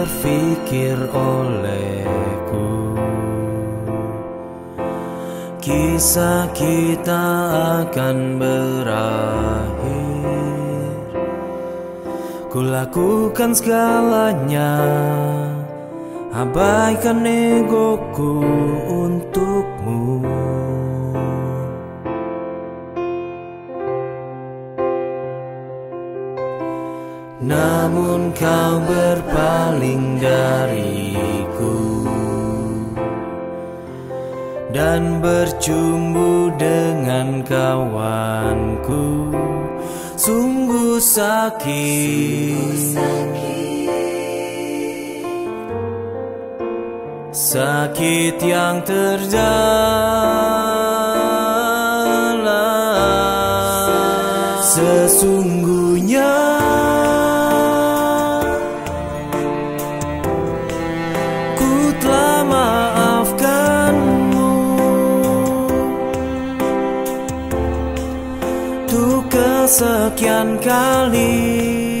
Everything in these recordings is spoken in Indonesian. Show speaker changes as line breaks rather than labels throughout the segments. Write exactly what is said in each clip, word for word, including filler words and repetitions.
terfikir olehku. Kisah kita akan berakhir. Kulakukan segalanya, abaikan egoku untukmu. Namun kau berpaling dariku dan bercumbu dengan kawanku. Sungguh sakit, sakit yang terdalam. Sesungguhnya ku telah maafkanmu untuk kesekian kali,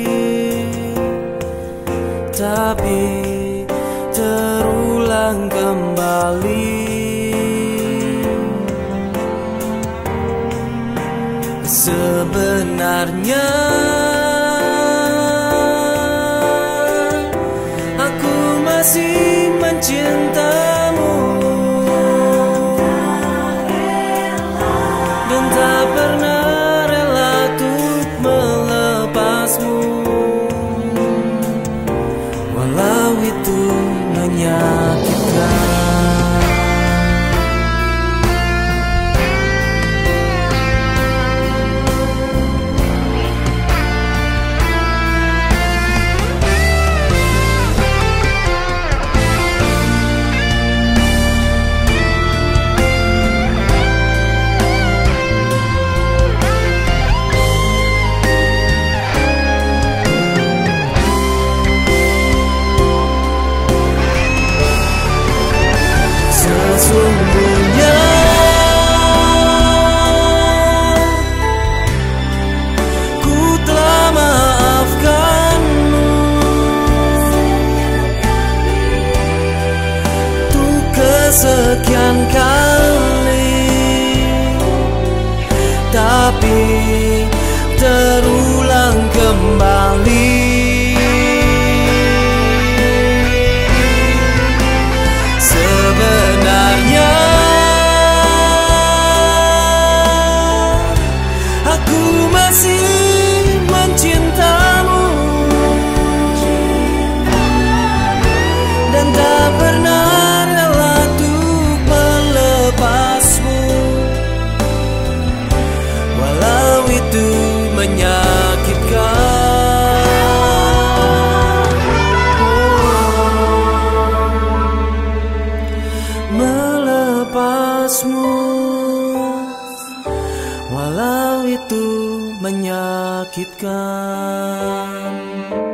tapi terulang kembali. Sebenarnya aku masih mencintamu dan tak pernah rela untuk melepasmu, walau itu menyakitkan. Sesungguhnya ku telah maafkanmu untuk kesekian kali, tapi terulang kembali. Sebenarnya aku masih mencintamu dan tak pernah rela untuk melepasmu, walau itu menyakitkan. Melepasmu, walau itu menyakitkan.